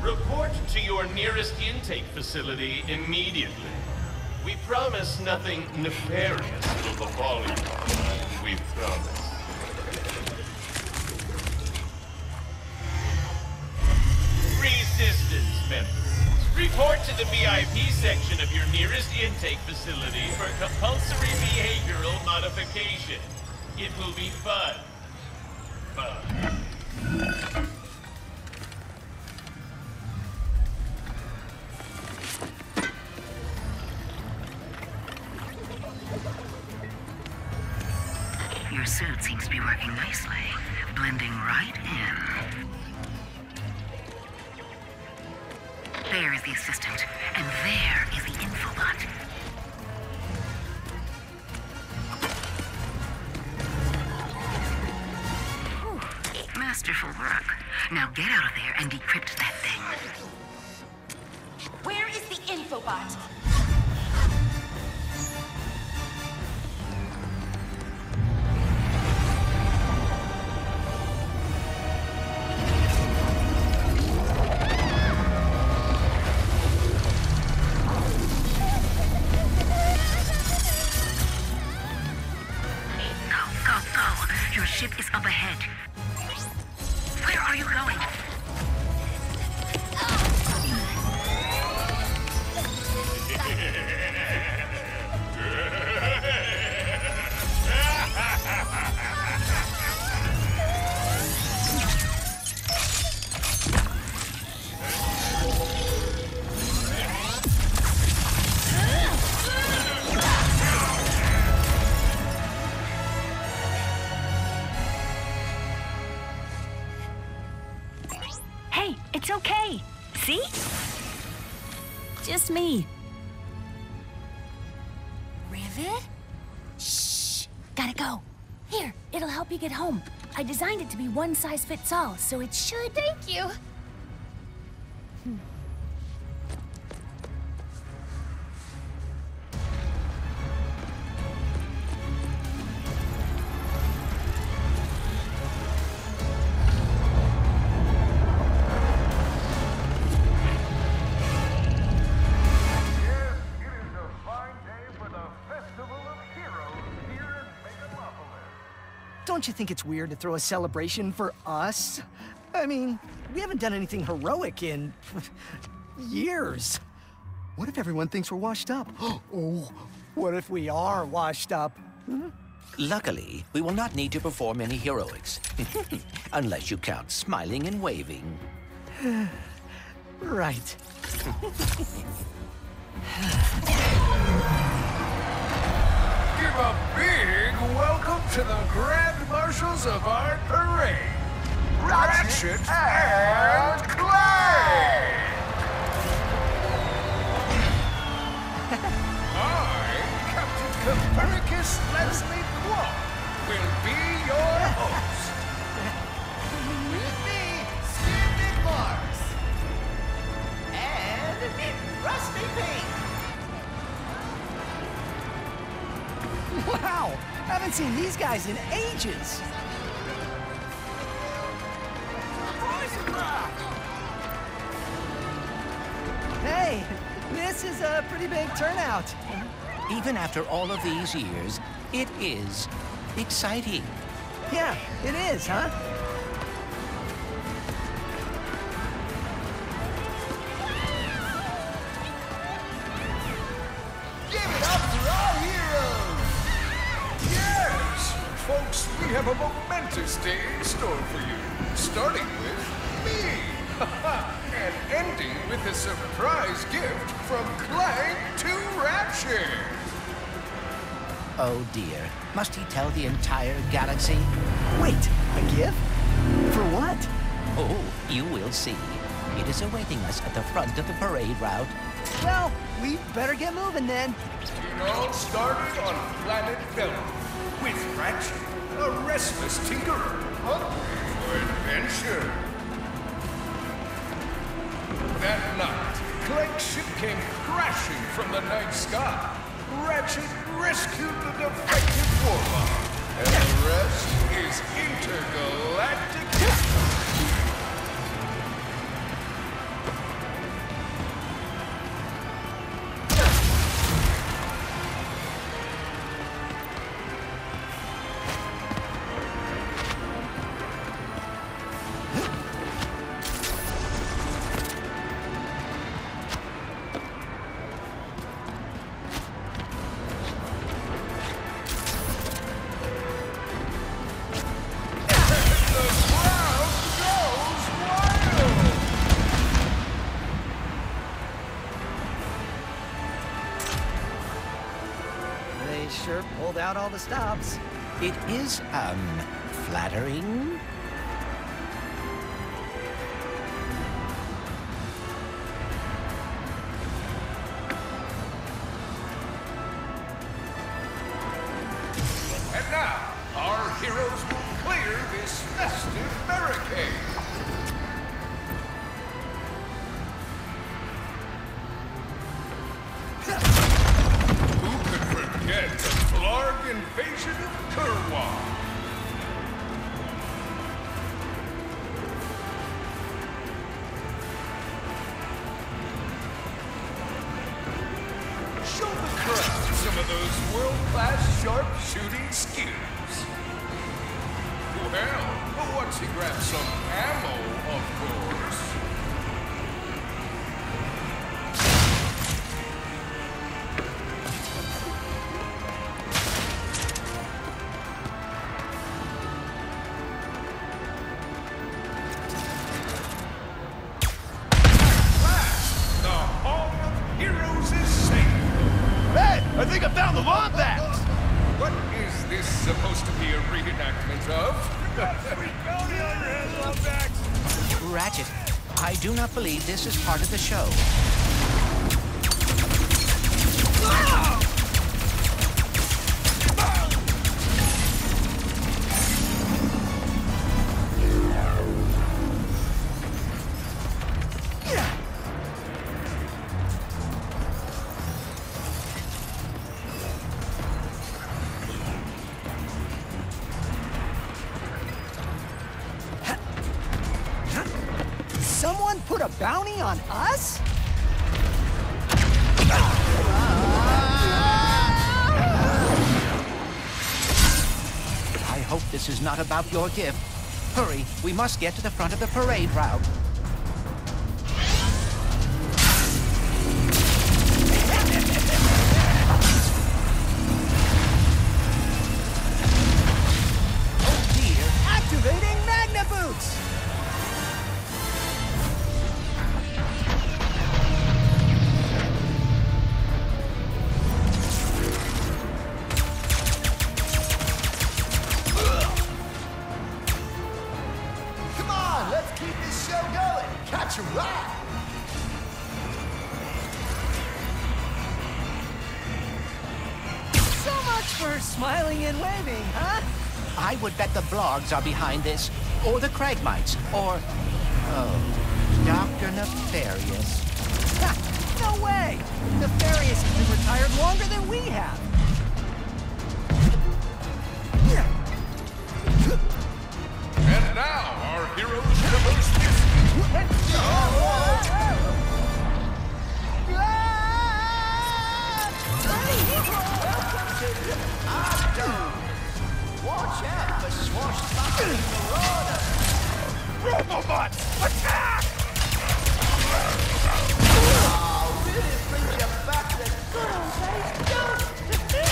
Report to your nearest intake facility immediately. We promise nothing nefarious will befall you. We promise. Resistance members, report to the VIP section of your nearest intake facility for compulsory behavioral modification. It will be fun. Fun. Your suit seems to be working nicely, blending right in. There is the assistant, and there is the infobot. Whew. Masterful work. Now get out of there and decrypt that thing. Where is the infobot? Your ship is up ahead. Where are you going? It's okay. See? Just me. Rivet? Shh. Gotta go. Here, it'll help you get home. I designed it to be one size fits all, so it should... Thank you. Don't you think it's weird to throw a celebration for us? I mean, we haven't done anything heroic in... years. What if everyone thinks we're washed up? Oh, what if we are washed up? Luckily, we will not need to perform any heroics. Unless you count smiling and waving. Right. Give a big welcome to the Grand Marshals of our parade, Ratchet and Clank! I, Captain Copernicus Leslie Quark, will be your host. With me, Skip Mars. And Rusty Pink. Wow! Haven't seen these guys in ages! Hey, this is a pretty big turnout. Even after all of these years, it is exciting. Yeah, it is, huh? Give it up for our heroes! Yes! Folks, we have a momentous day in store for you. Starting with me! And ending with a surprise gift from Clank to Ratchet! Oh dear, must he tell the entire galaxy? Wait, a gift? For what? Oh, you will see. It is awaiting us at the front of the parade route. Well, we better get moving then. It all started on planet Velen, with Ratchet, a restless tinkerer, hungry for adventure. That night, Clank's ship came crashing from the night sky. Ratchet rescued the defective warbot, and the rest is intergalactic history. sure pulled out all the stops. It is, flattering. And now, our heroes will clear this festive barricade. Who could forget the Blarg invasion of Kurwa? Show the crowd some of those world-class sharp-shooting skills. Well, once he grabs some ammo, of course. The Hall of Heroes is safe. Hey, I think I found the Wombat! What is this supposed to be a reenactment of? Ratchet, I do not believe this is part of the show. Someone put a bounty on us? I hope this is not about your gift. Hurry, we must get to the front of the parade route. Oh dear. Activating Magna Boots! Come on, let's keep this show going. Catch a ride. So much for smiling and waving, huh? I would bet the Blargs are behind this, or the Cragmites, or... oh, Dr. Nefarious. Ha! No way! Nefarious has been retired longer than we have. And now, our heroes traverse this. Watch out for swashbuckling marauders. Robobots, attack! Oh, really brings you back to the good old days, don't it?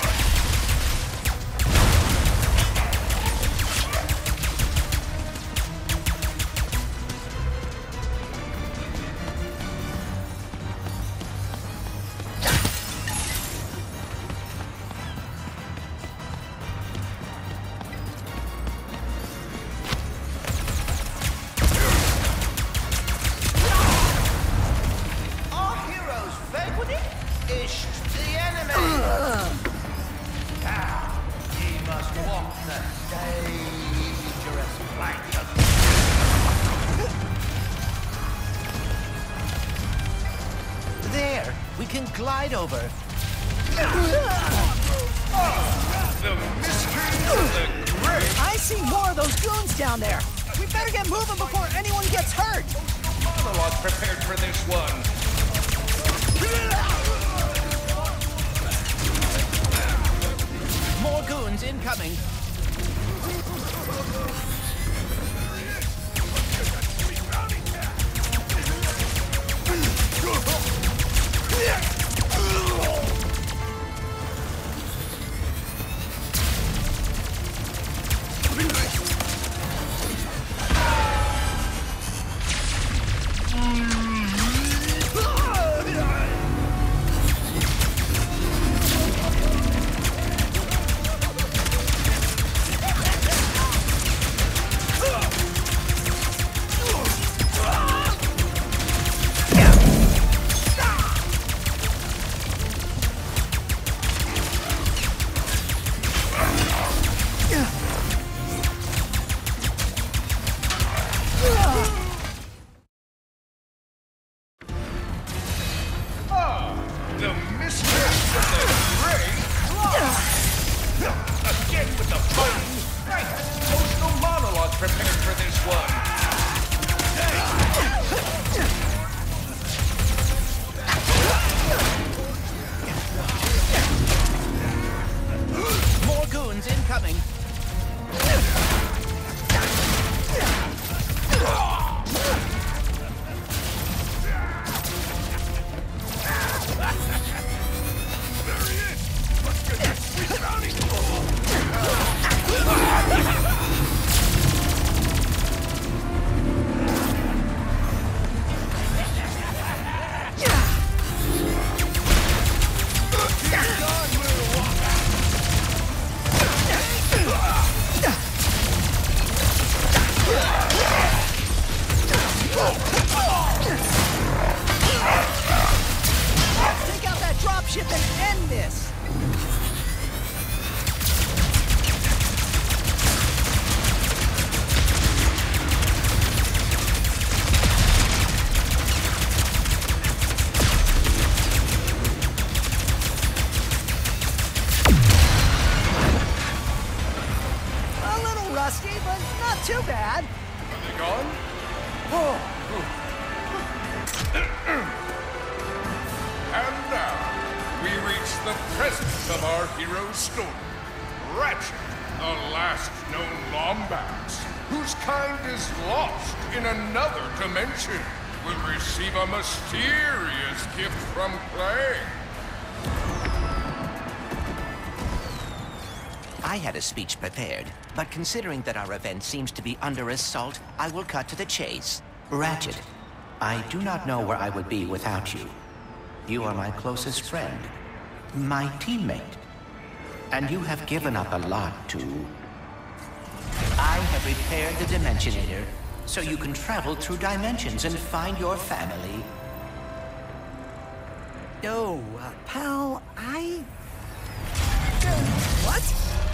Our heroes vanquished is the enemy. Now, ye must walk the dangerous plank of There, we can glide over. The mysteries of the great I see more of those goons down there. We better get moving before anyone gets hurt. monologue prepared for this one. More goons incoming. mistress of the Grey Claw! Again with the fighting! I had emotional monologue prepared for this one! More goons incoming. Take out that dropship and end this! A little rusty, but not too bad. Are they gone? Oh. And now, we reach the presence of our hero's story. Ratchet, the last known Lombax, whose kind is lost in another dimension, will receive a mysterious gift from Clay. I had a speech prepared, but considering that our event seems to be under assault, I will cut to the chase. Ratchet, I do not know where I would be without you. You are my closest friend, my teammate, and you have given up a lot to... I have repaired the Dimensionator, so you can travel through dimensions and find your family. Yo, pal, what?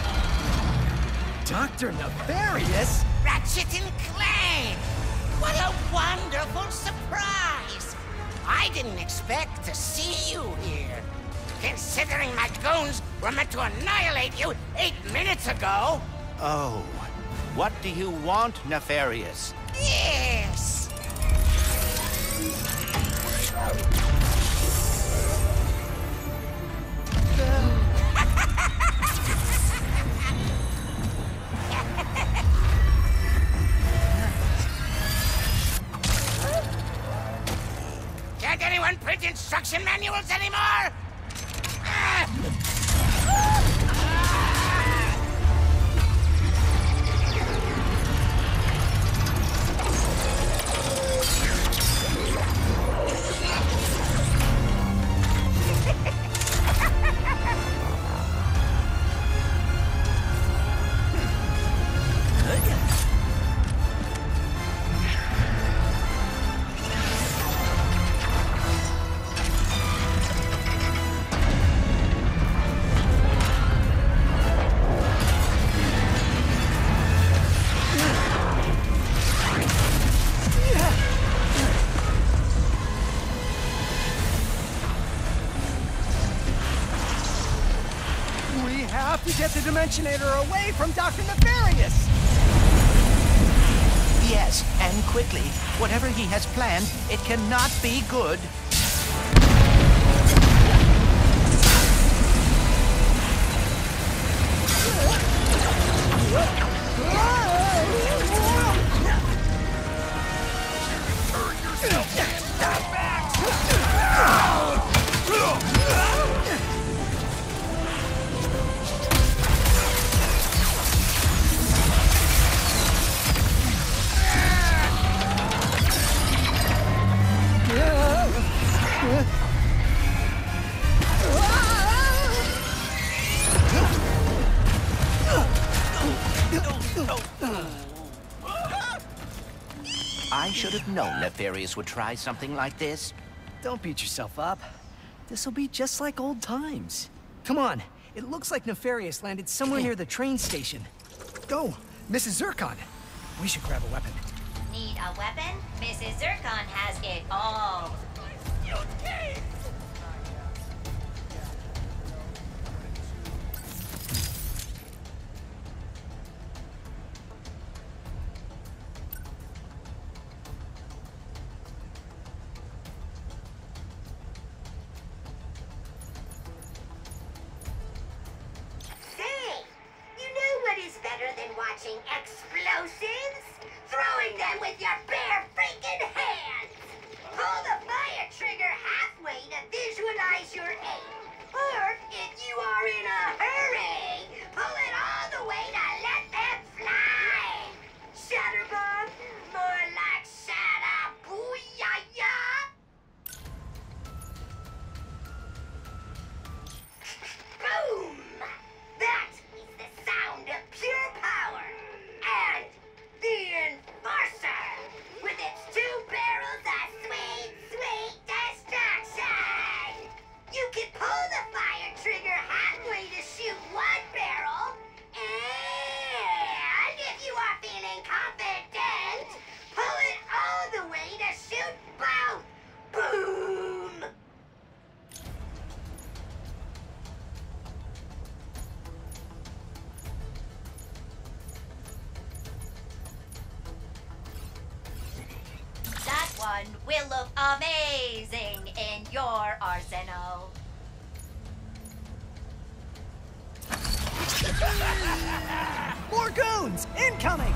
Dr. Nefarious? Ratchet and Clank! What a wonderful surprise! I didn't expect to see you here. Considering my goons were meant to annihilate you 8 minutes ago. Oh, what do you want, Nefarious? Yes! Can't anyone print instruction manuals anymore? Get the Dimensionator away from Dr. Nefarious! Yes, and quickly. Whatever he has planned, it cannot be good. I should have known Nefarious would try something like this. Don't beat yourself up. This'll be just like old times. Come on, it looks like Nefarious landed somewhere near the train station. Go, Mrs. Zircon. We should grab a weapon. Need a weapon? Mrs. Zircon has it all. will look amazing in your arsenal. More goons! Incoming!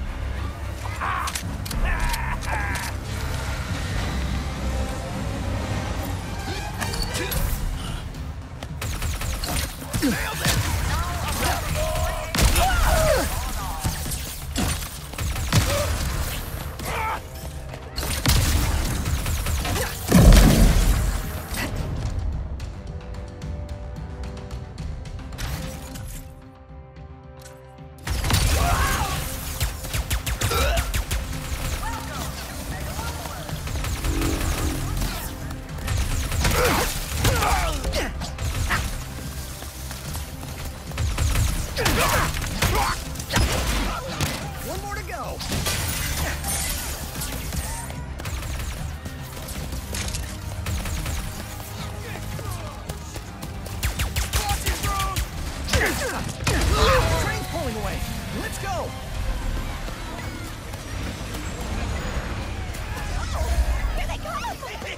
One more to go. Train's pulling away. Let's go. Here they come!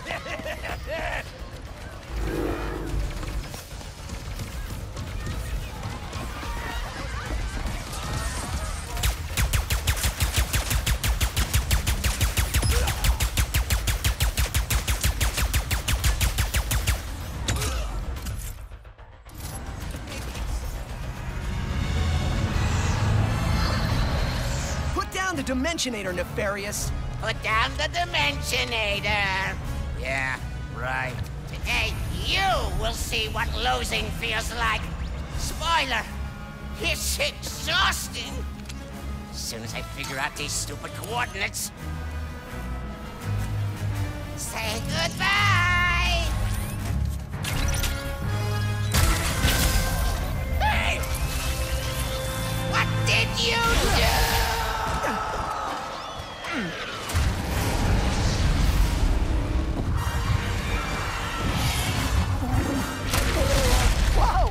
The Dimensionator, Nefarious. Put down the Dimensionator. Yeah, right. Today, you will see what losing feels like. Spoiler, it's exhausting. As soon as I figure out these stupid coordinates. Say goodbye! Hey! What did you do? Whoa!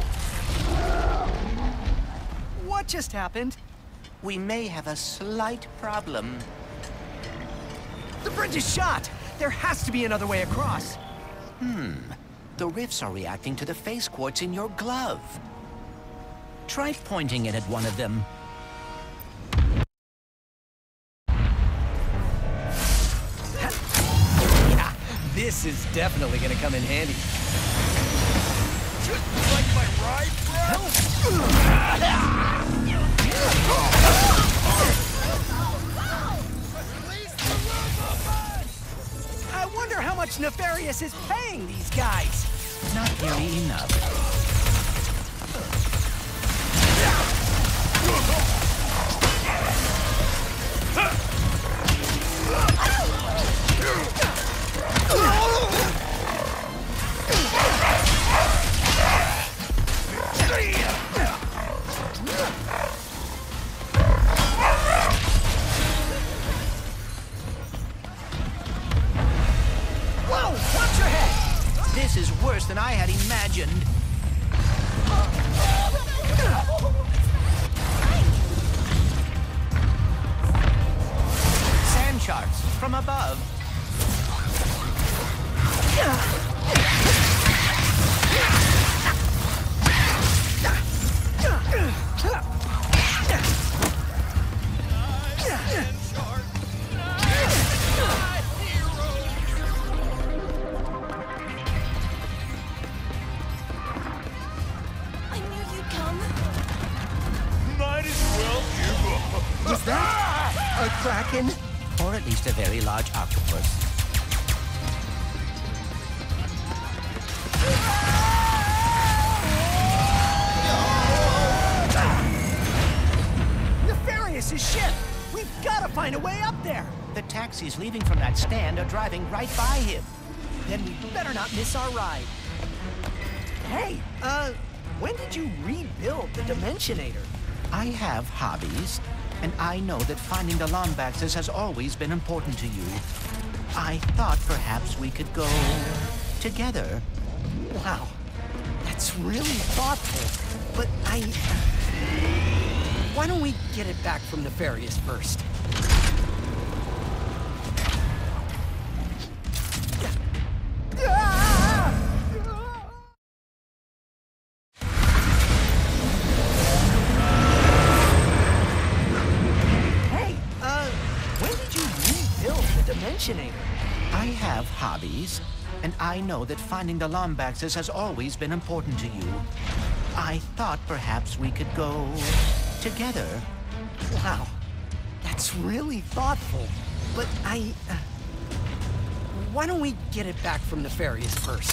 What just happened? We may have a slight problem. The bridge is shot! There has to be another way across. The rifts are reacting to the phase quartz in your glove. Try pointing it at one of them. Yeah, this is definitely gonna come in handy. Like my ride, bro? I wonder how much Nefarious is paying these guys. Not nearly enough. Whoa! Watch your head! This is worse than I had imagined. Sand sharks from above. I knew you'd come. Might as well give up. Was that a kraken? Or at least a very large octopus. Nefarious' ship! We've gotta find a way up there! The taxis leaving from that stand are driving right by him. Then we better not miss our ride. Hey, when did you rebuild the Dimensionator? I have hobbies, and I know that finding the Lombaxes has always been important to you. I thought perhaps we could go together. Wow, that's really thoughtful. But why don't we get it back from Nefarious first? hobbies, and I know that finding the Lombaxes has always been important to you. I thought perhaps we could go together. Wow, that's really thoughtful. But why don't we get it back from Nefarious first?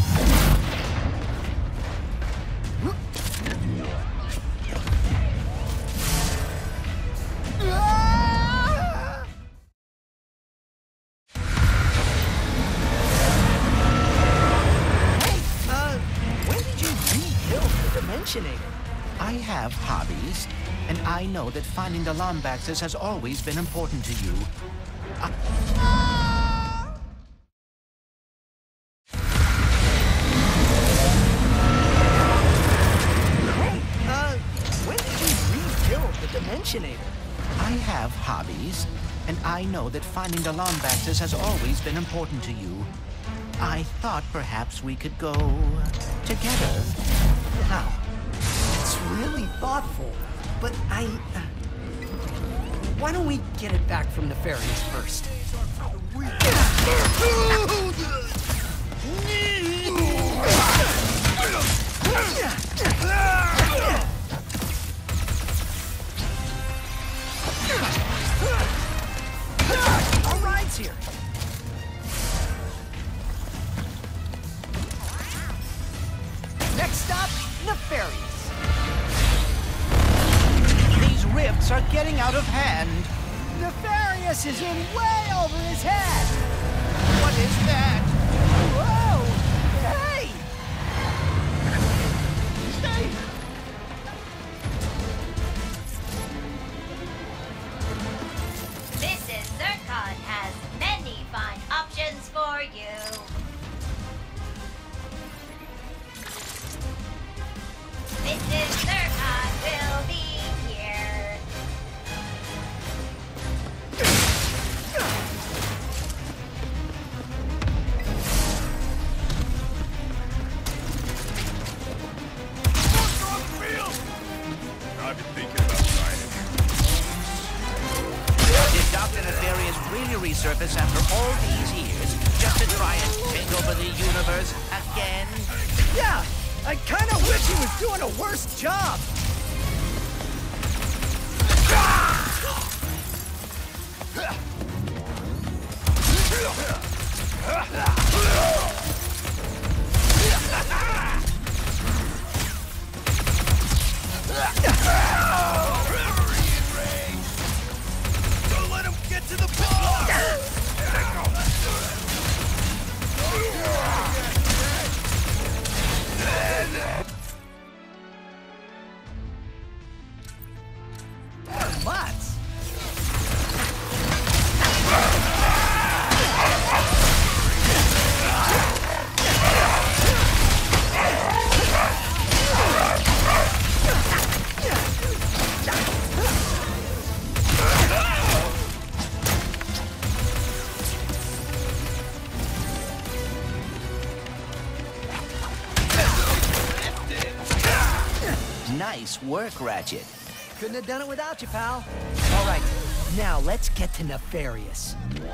I have hobbies, and I know that finding the Lombaxes has always been important to you. When did you rebuild the Dimensionator? I have hobbies, and I know that finding the Lombaxes has always been important to you. I thought perhaps we could go together. Wow. It's really thoughtful, but why don't we get it back from Nefarious first? Our ride's here. Next stop, Nefarious. Rifts are getting out of hand. Nefarious is in way over his head. What is that? Whoa! Hey! Hey! Mrs. Zircon has many fine options for you. Mrs. Zircon will be here. I've been thinking about trying it. Did Dr. Nefarious really resurface after all these years just to try and take over the universe again? Yeah! I kinda wish he was doing a worse job! Don't let him get to the bar! Butts! Nice work, Ratchet. Couldn't have done it without you, pal. All right, now let's get to Nefarious.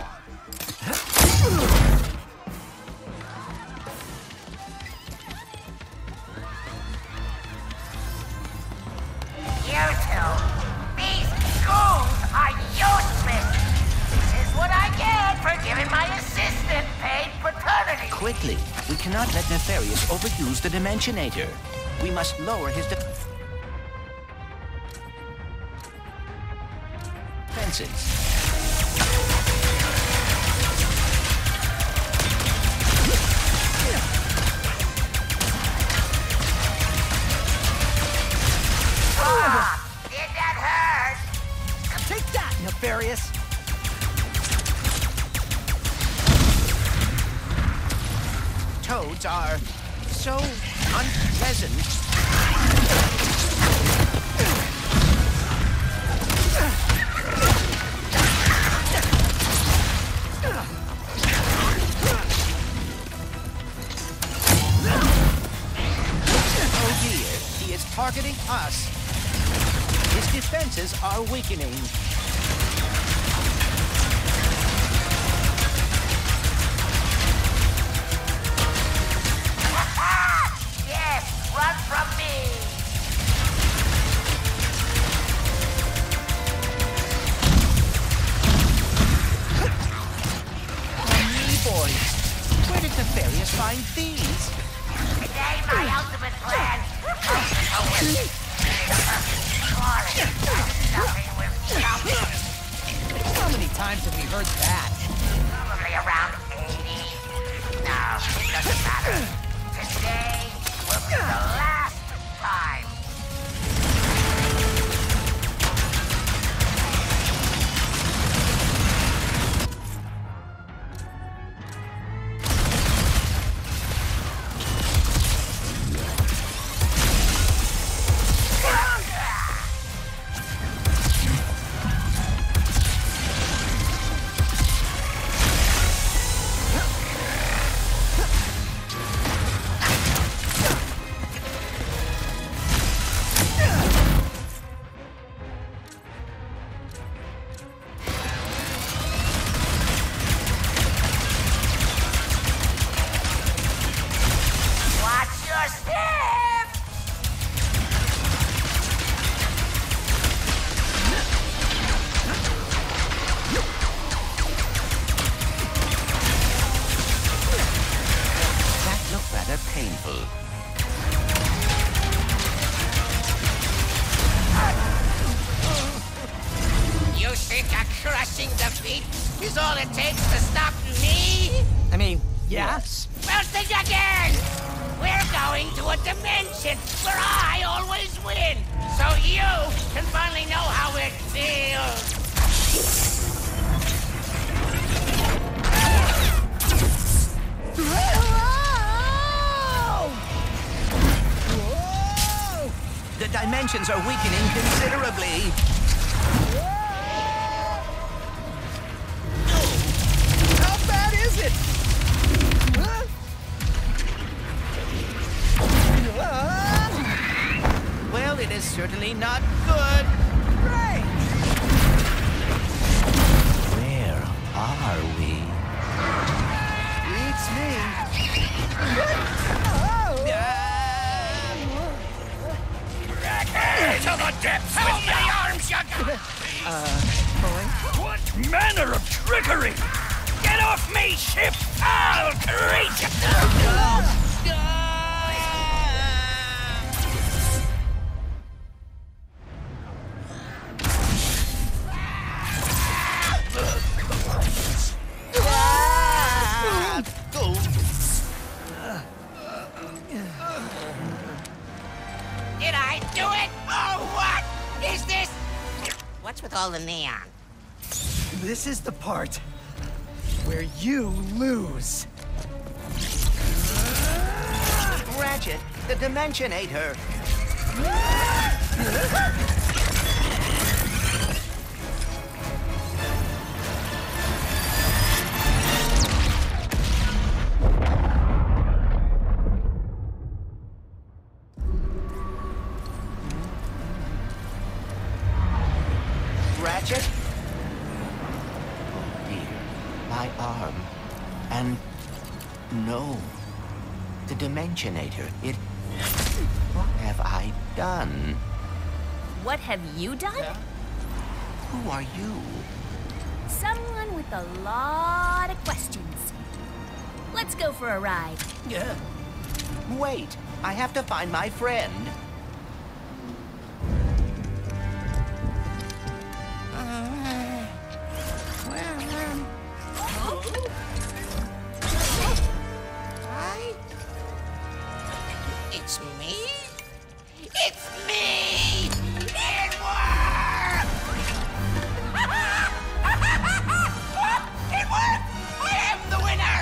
You two, these goons are useless. This is what I get for giving my assistant paid paternity. Quickly, we cannot let Nefarious overuse the Dimensionator. We must lower his defenses. Did that hurt? Take that, Nefarious! Toads are so unpleasant. Oh dear, he is targeting us. His defenses are weakening. find these. Today, my ultimate plan is to win. Nothing will stop me. How many times have we heard that? Probably around 80. No, it doesn't matter. Today will be the last time. Painful. You think a crushing defeat is all it takes to stop me? I mean, yes. Well, think again! We're going to a dimension where I always win, so you can finally know how it feels. The dimensions are weakening considerably. How bad is it? Well, it is certainly not good. Great! Where are we? Beats me. To the depths! How many arms you got? What manner of trickery? Get off me, ship, foul creature! Did I do it? Oh, what is this? What's with all the neon? This is the part where you lose. Ratchet, the Dimensionator. Ratchet? Oh dear, my arm. And no, the Dimensionator, it... What have I done? What have you done? Who are you? Someone with a lot of questions. Let's go for a ride. Wait, I have to find my friend. It's me? It's me! It worked! It worked! I am the winner!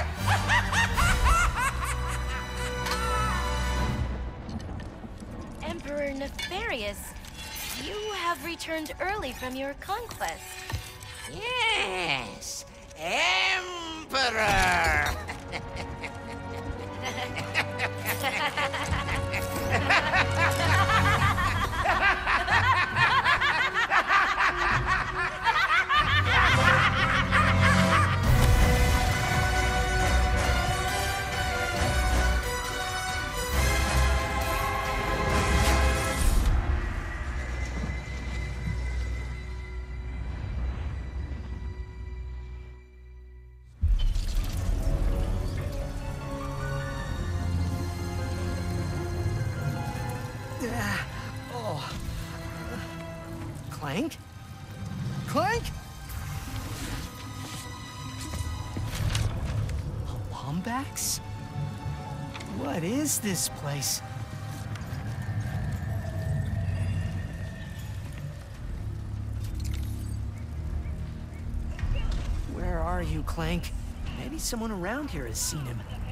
Emperor Nefarious, you have returned early from your conquest. Yes, Emperor! Clank? Clank? A Lombax? What is this place? Where are you, Clank? Maybe someone around here has seen him.